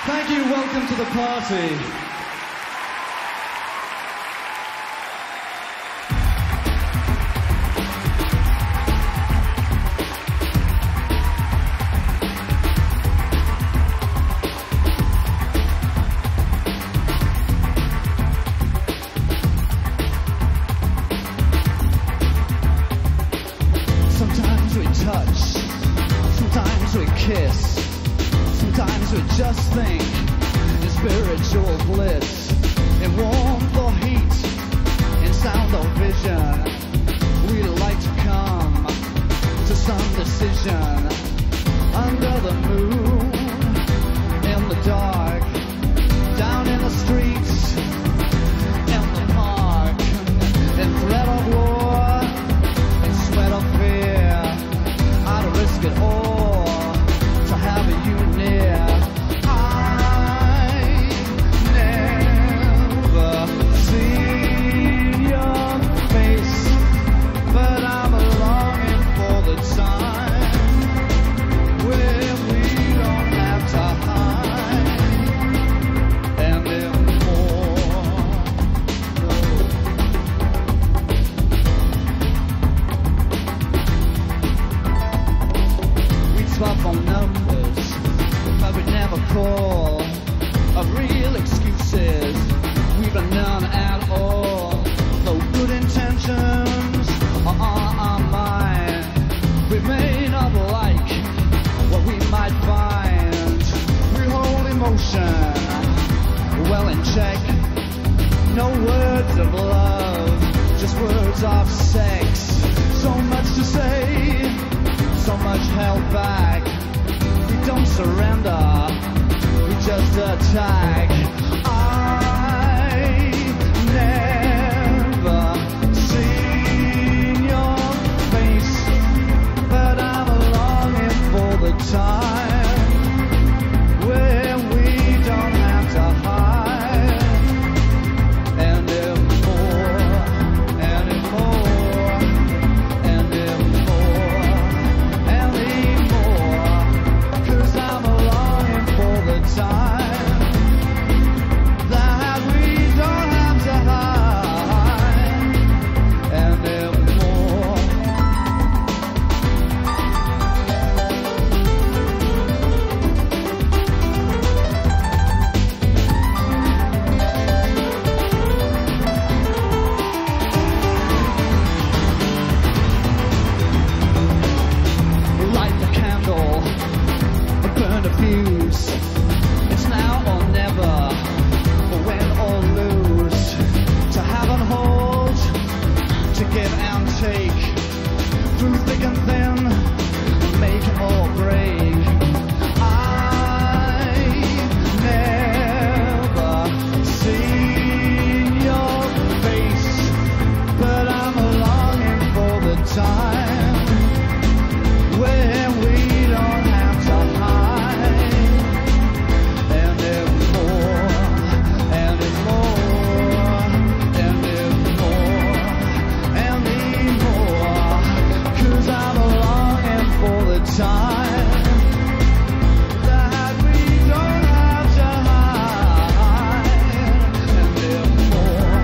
Thank you, welcome to the party. Sometimes we touch, sometimes we kiss. Sometimes we just think in spiritual bliss, in warmth or heat, in sound or vision. We like to come to some decision under the moon, in the dark, down in the streets, in the park, in threat of war, in sweat of fear. I'd risk it all to have you near. I never see your face, but I'm longing for the time where we don't have to hide anymore. We swap on numbers, but we never call of real excuses. We've got none at all. No good intentions are on our mind. We may not like what we might find. We hold emotion well in check. No words of love, just words of sex. So much to say, so much held back. We don't surrender, we just attack. I never seen your face, but I'm longing for the time where we don't have to hide anymore, anymore, anymore, anymore. 'Cause I'm longing for the time that we don't have to hide anymore. Light the candle, burn the fuse. It's now or never, win or lose. To have and hold, to give and take. Through thick and thin, make or break. I never seen your face, but I'm longing for the time where we don't have to hide anymore, anymore, anymore, anymore. 'Cause I'm longing for the time that we don't have to hide anymore.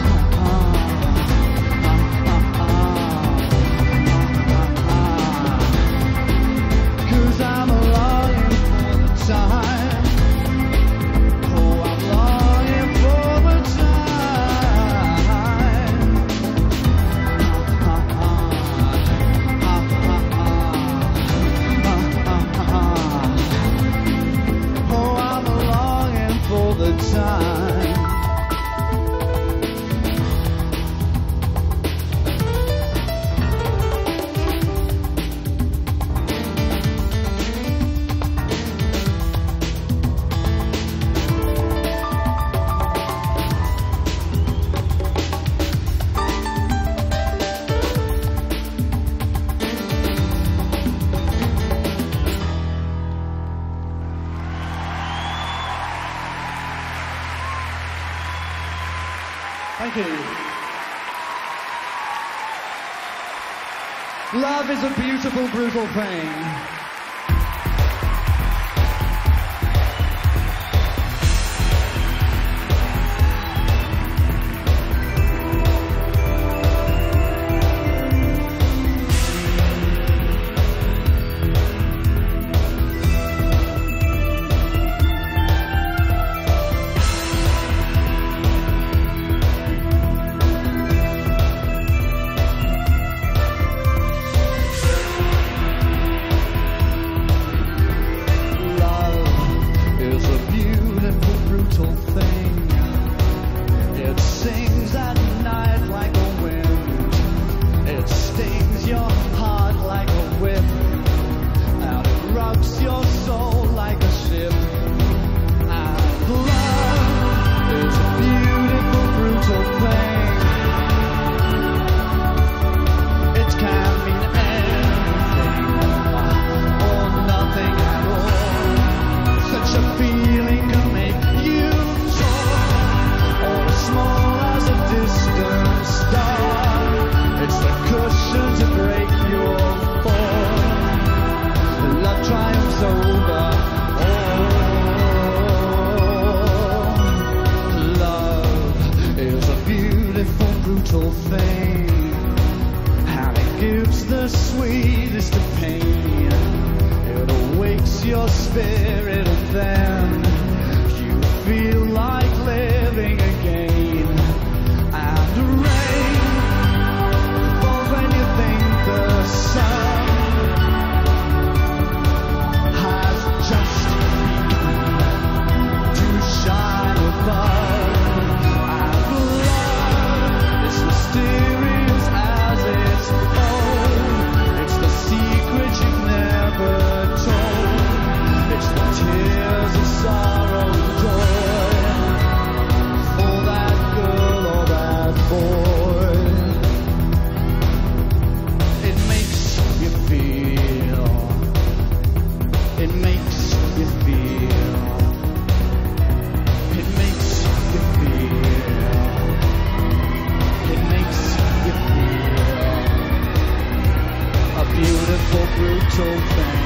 'Cause I'm longing for the time. Oh, I'm longing for the time. Oh, I'm longing for the time. Thank you. Love is a beautiful, brutal thing. spirit, and then you feel like living again. And rain falls when you think the sun has just begun to shine above. And love is mysterious as its own. It's the secret you've never told. It's the tears of sorrow and joy for that girl or that boy. It makes you feel. It makes you feel. It makes you feel. It makes you feel. A beautiful, brutal thing.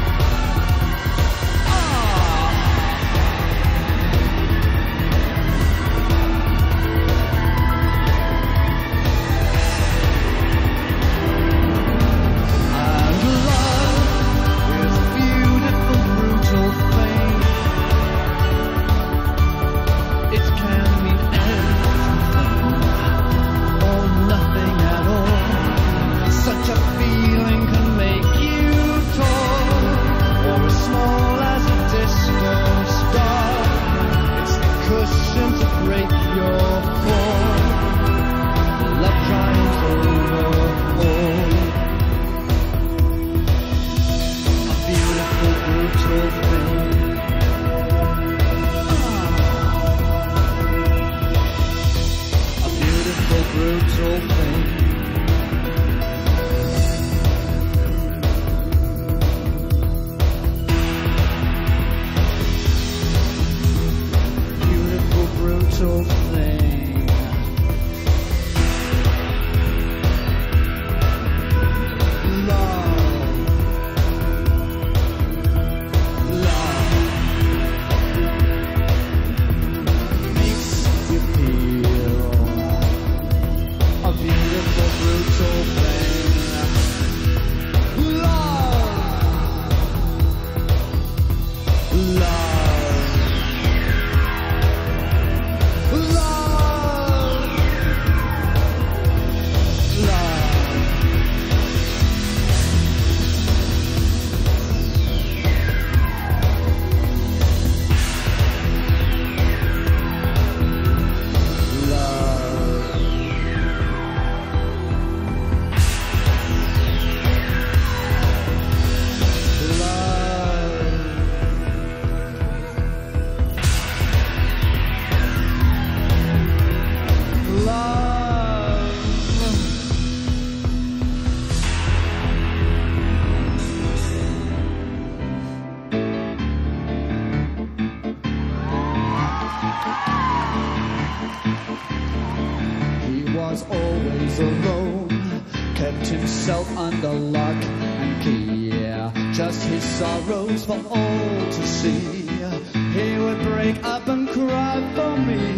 Always alone, kept himself under lock and key. Just his sorrows for all to see. He would break up and cry for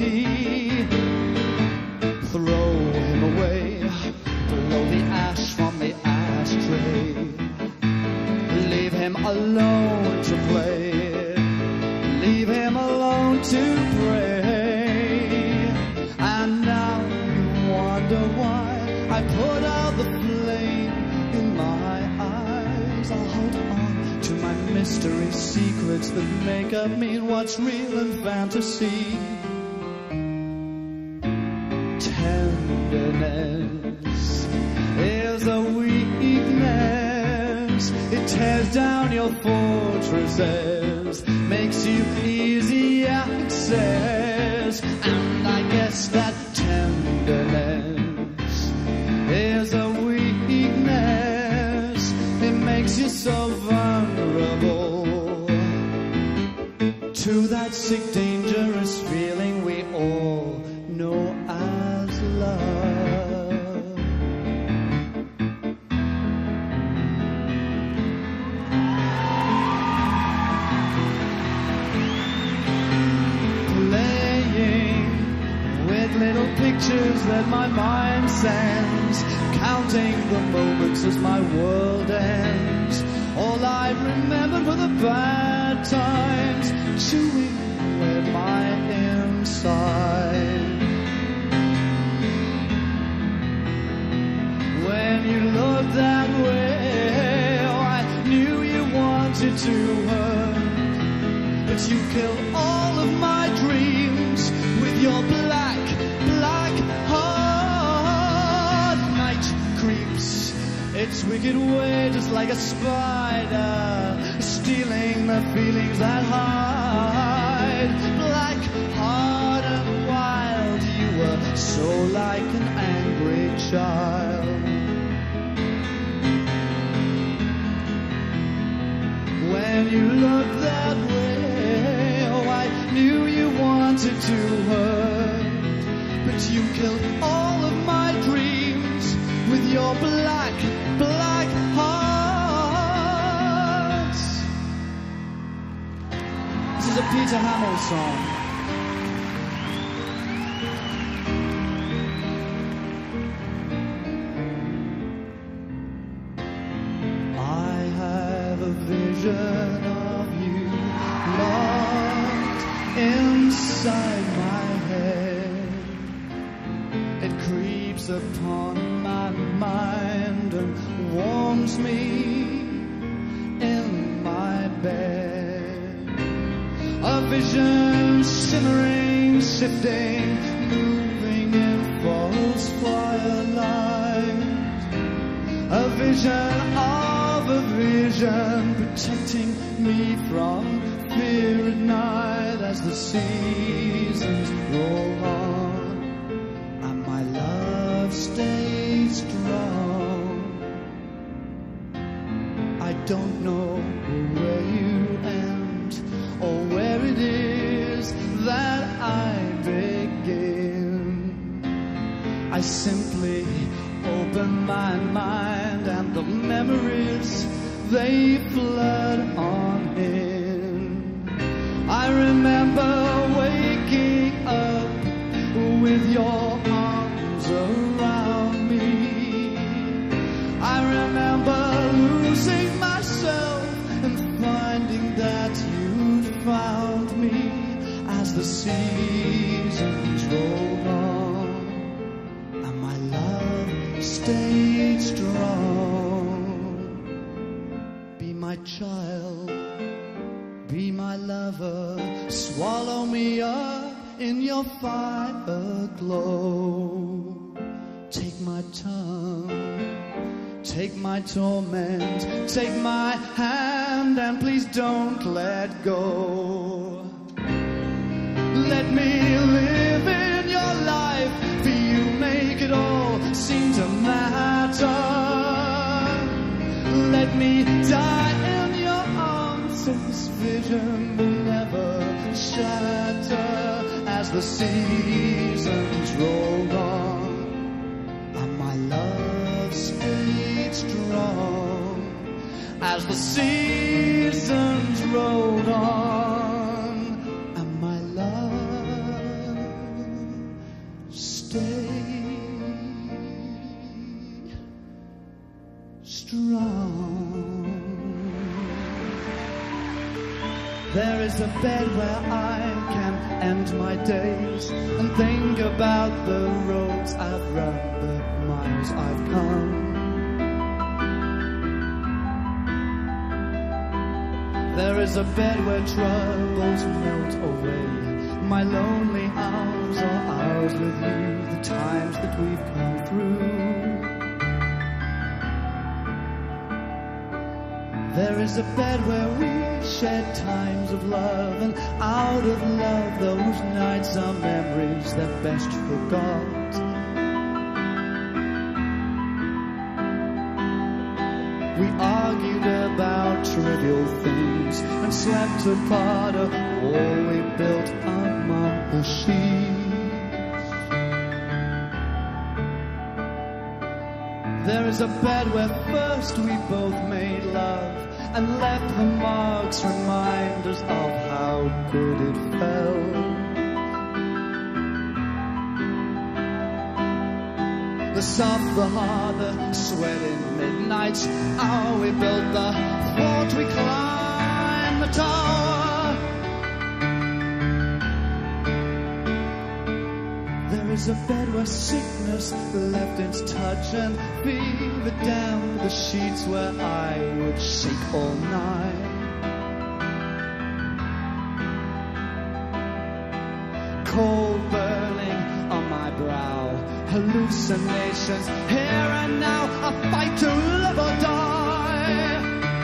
me. Throw him away, blow the ash from the ashtray. Leave him alone to play, leave him alone to pray. And now wonder why I put out the flame in my eyes. I'll hold on to my mystery secrets that make up mean what's real and fantasy. Tenderness is a weakness. It tears down your fortresses, makes you easy access. And I guess that tenderness is a weakness. It makes you so vulnerable to that sick, dangerous feeling we all know as love. Playing with little pictures that my mind sends, counting the moments as my world ends. All I remembered were the bad times, chewing with my inside. When you looked that way, oh, I knew you wanted to hurt, but you killed all of my dreams with your black heart. Night creeps its wicked way, just like a spider, stealing the feelings that hide. Black heart and wild, you were so like an angry child. When you looked that way, oh, I knew you wanted to hurt, but you killed all of my dreams with your black heart. This is a Peter Hamill song. I have a vision of you locked inside my head. It creeps upon my mind and warms me in my bed. A vision shimmering, shifting, moving in false firelight. A vision of a vision, protecting me from fear at night as the seasons roll on, and my love stays strong. I don't know where you end or where it is that I begin. I simply open my mind and the memories, they flood on in. I remember waking up with your arms around me. I remember losing myself and finding that you'd found me as the seasons rolled on, and my love stayed strong. Be my child, be my lover, swallow me up in your fire glow. Take my tongue, take my torment, take my hand, and please don't let go. Let me live in your life, for you make it all seem to matter. Let me die in your arms, so this vision will never shatter. As the seasons rolled on, and my love stayed strong. As the seasons rolled on, and my love stayed strong. There is a bed where I can end my days and think about the roads I've run, the miles I've come. There is a bed where troubles melt away. My lonely hours are ours with you, the times that we've come through. There is a bed where we shed times of love, and out of love those nights are memories that best forgot. We argued about trivial things and slept apart a wall we built among the sheets. There is a bed where first we both made love and left the marks, reminders of how good it felt. The soft, the hard, the sweat in midnights. Oh, we built the fort we climb the tower. There is a bed where sickness left its touch and fever down the sheets where I would shake all night. Cold burning on my brow, hallucinations here and now, a fight to live or die.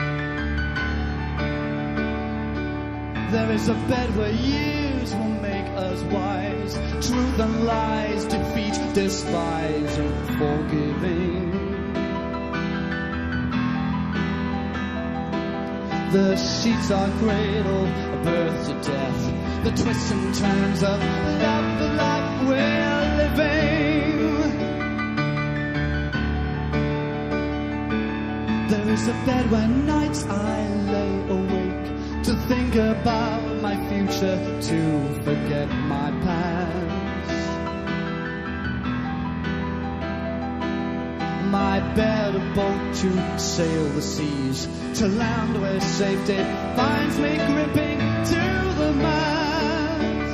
There is a bed where years will make us wise, truth and lies, defeat, despise, and forgiving. The sheets are cradle, birth to death, the twists and turns of love, the life we're living. There is a bed where nights I lay awake to think about my future, to forget my past. My bed, a boat to sail the seas, to land where safety finds me gripping to the mast.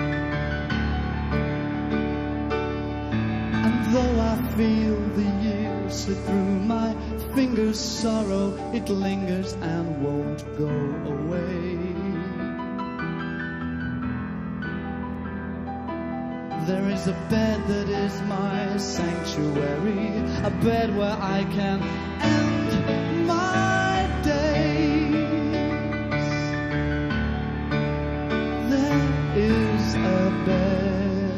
And though I feel the years slip through my fingers' sorrow, it lingers and won't go away. There is a bed that is my sanctuary, a bed where I can end my days. There is a bed.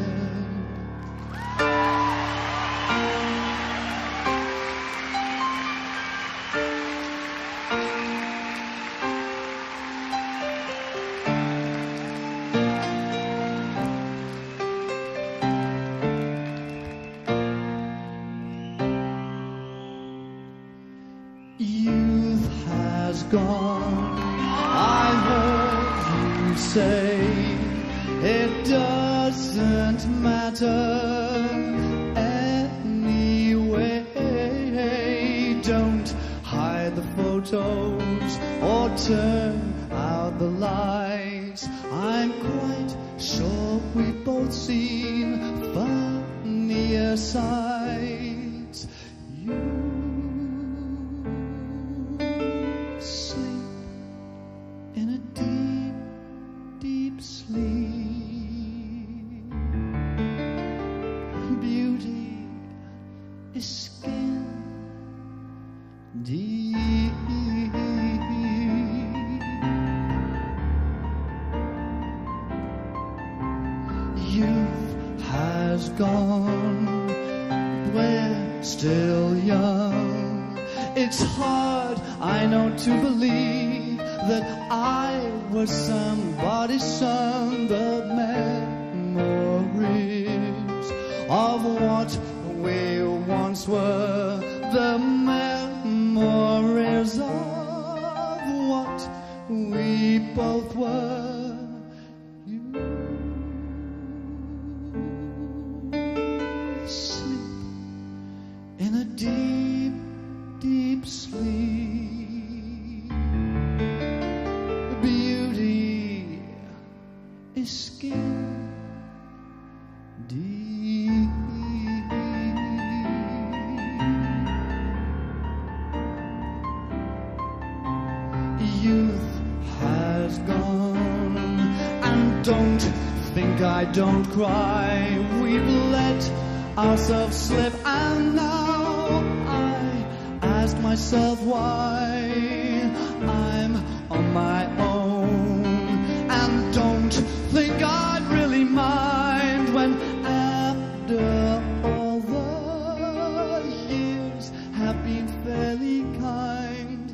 Gone, I heard you say it doesn't matter anyway. Don't hide the photos or turn out the lights. I'm quite sure we've both seen funnier sights. You gone, we're still young. It's hard, I know, to believe that I was somebody's son. The memories of what we once were, the memories of what we both were. In a deep, deep sleep, beauty is skin deep. Youth has gone, and don't think I don't cry. We've let ourselves slip, and now ask myself why I'm on my own. And don't think I'd really mind when after all the years have been fairly kind.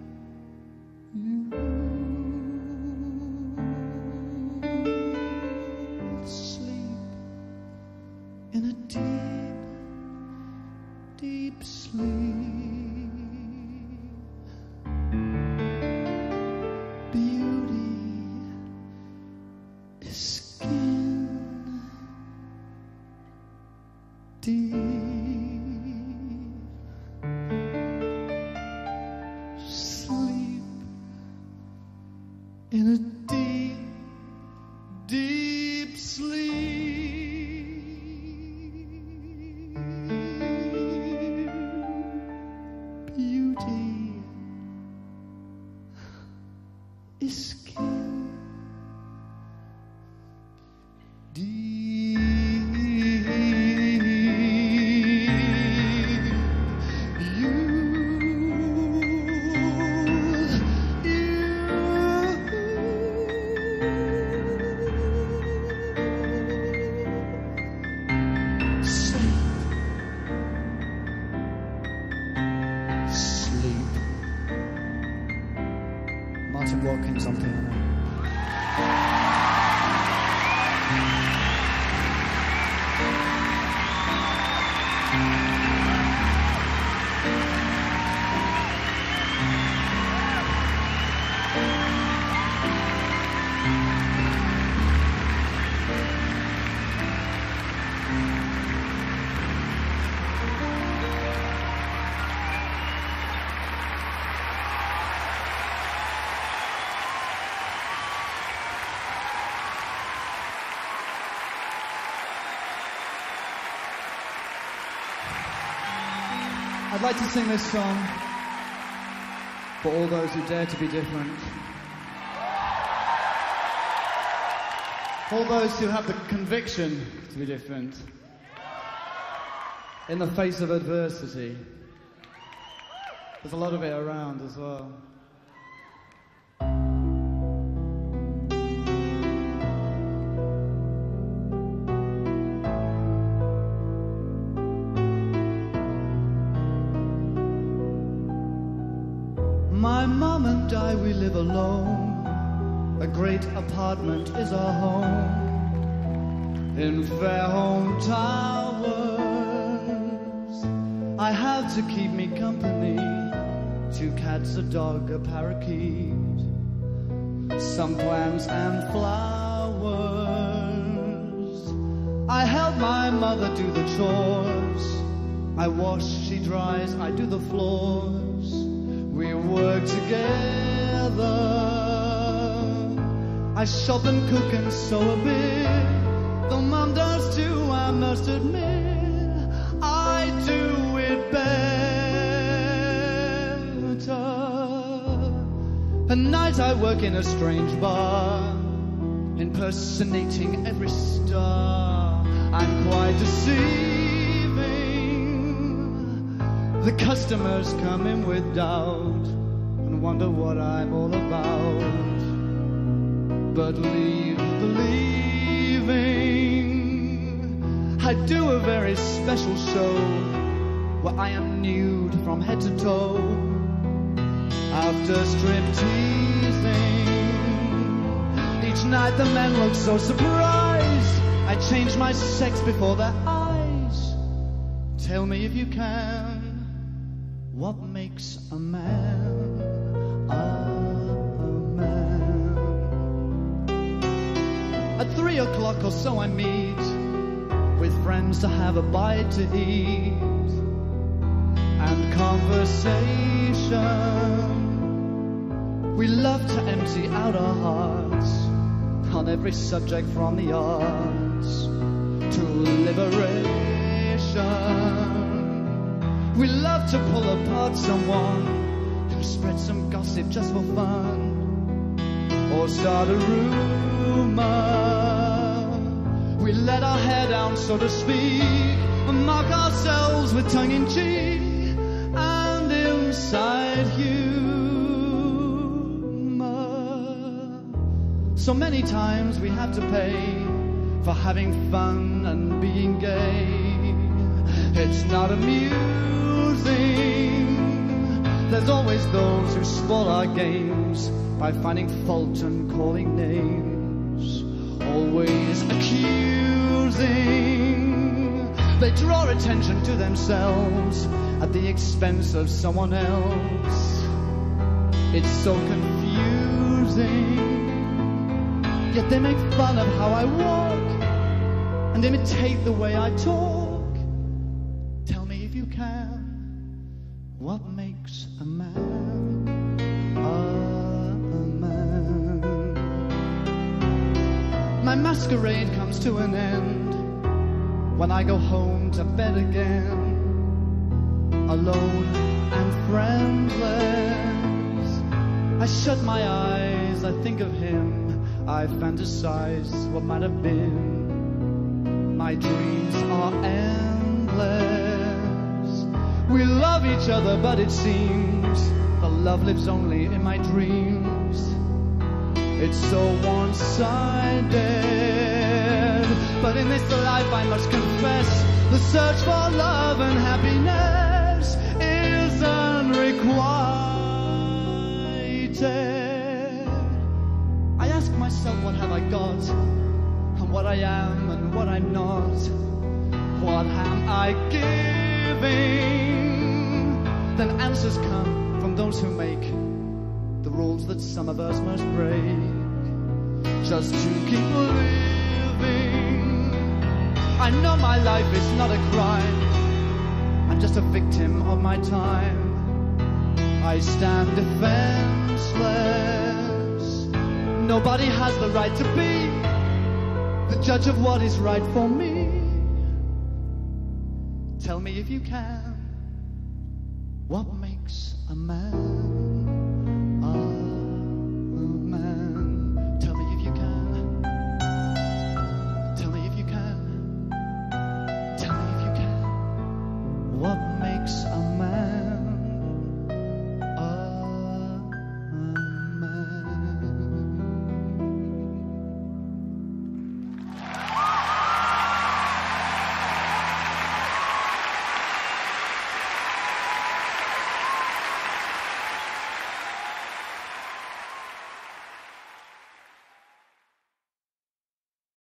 You'll sleep in a deep, deep sleep. Deep sleep. On piano. I'd like to sing this song for all those who dare to be different. All those who have the conviction to be different in the face of adversity. There's a lot of it around as well. My mom and I, we live alone. A great apartment is our home in Fairholme Towers. I have to keep me company, 2 cats, a dog, a parakeet, some plants and flowers. I help my mother do the chores. I wash, she dries, I do the floors. We work together. I shop and cook and sew a bit. Though Mum does too, I must admit, I do it better. At night I work in a strange bar, impersonating every star. I'm quite deceiving. The customers come in with doubt and wonder what I'm all about. But leave believing, I do a very special show where I am nude from head to toe. After strip teasing, each night the men look so surprised. I change my sex before their eyes. Tell me if you can, what makes a man a man? At 3 o'clock or so I meet with friends to have a bite to eat and conversation. We love to empty out our hearts on every subject from the arts to liberation. We love to pull apart someone who spread some gossip just for fun, or start a rumor. We let our hair down, so to speak, and mock ourselves with tongue-in-cheek and inside humor. So many times we have to pay for having fun and being gay. It's not amusing. There's always those who spoil our games by finding fault and calling names, always accusing. They draw attention to themselves at the expense of someone else. It's so confusing. Yet they make fun of how I walk and imitate the way I talk. Tell me if you can, what makes a man a man? My masquerade comes to an end when I go home to bed again, alone and friendless. I shut my eyes, I think of him, I fantasize what might have been. my dreams are endless. We love each other, but it seems the love lives only in my dreams. It's so one-sided, but in this life I must confess, the search for love and happiness is unrequited. I ask myself, what have I got? And what I am and what I'm not. What am I giving? Then answers come from those who make the rules that some of us must break, just to keep living. I know my life is not a crime, I'm just a victim of my time. I stand defenseless. Nobody has the right to be the judge of what is right for me. Tell me if you can, what makes a man?